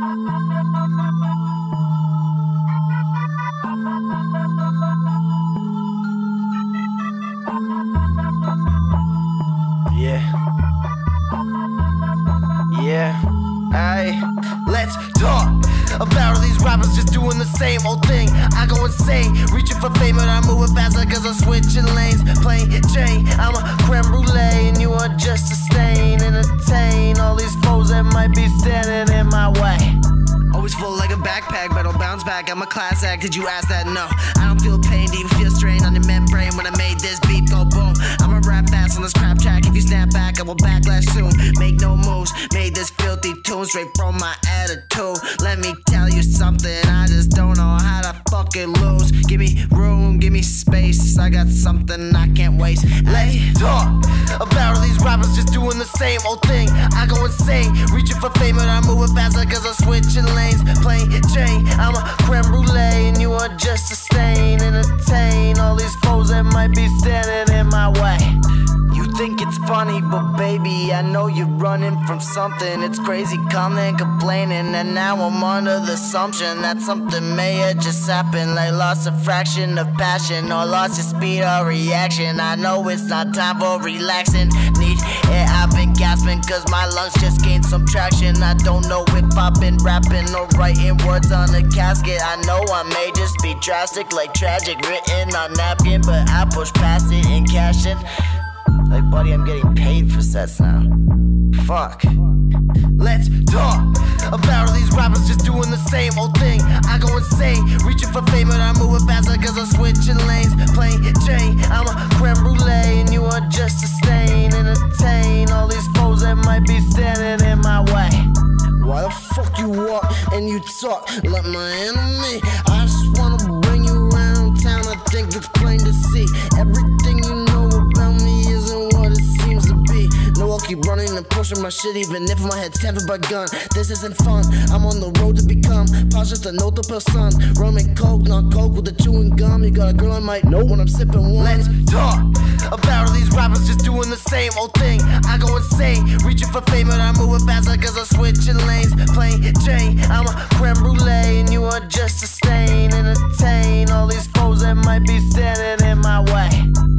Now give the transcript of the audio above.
Ayy, let's talk about all these rappers just doing the same old thing. I go insane, reaching for fame, but I'm moving faster cause I'm switching lanes. Plain Jane, I'm a creme brulee, and you are just a stain. Entertain all these foes that might be standing in my way. Always full like a backpack, but I'll bounce back. I'm a class act, did you ask that? No, I don't feel pain, do you feel strain on your membrane when I made this beat go boom? I'ma rap fast on this crap track, if you snap back, I will backlash soon. Make no moves, made this filthy tune straight from my attitude. Let me tell you something, I just don't know how to fucking lose. Give me room, give me space, I got something I can't waste. Let's talk about all these rappers just doing the same old thing. I go insane, reaching for fame, but I'm moving faster cause I'm switching lanes. Plain Jane, I'm a creme brulee, and you are just a stain. Entertain all these foes that might be standing in my way. You think it's funny, but baby, I know you're running from something. It's crazy calling, complaining, and now I'm under the assumption that something may have just happened, like lost a fraction of passion, or lost your speed or reaction. I know it's not time for relaxing. Need air, I've been gasping cause my lungs just gained some traction. I don't know if I've been rapping or writing words on a casket. I know I may just be drastic, like tragic, written on napkin, but I push past it and cash it. Like, buddy, I'm getting paid for sets now. Fuck. Let's talk about all these rappers just doing the same old thing. I go insane, reaching for fame, but I'm moving faster cause I'm switching lanes. Plain Jane, I'm a creme brulee, and you are just a stain. Entertain all these foes that might be standing in my way. Why the fuck you walk and you talk like my enemy? I just wanna bring you around town, I think it's plain to see. Everything you know about me isn't what it seems to be. No, I'll keep running and pushing my shit even if my head's tempered by gun. This isn't fun, I'm on the road to become just a notable son. Rum and coke, not coke with the chewing gum. You got a girl I might know when I'm sipping one. Let's talk about all these rappers just doing the same old thing. I go insane, reaching for fame, but I'm moving faster cause I'm switching lanes. Plain Jane, I'm a creme brulee, and you are just a stain. Entertain all these foes that might be standing in my way.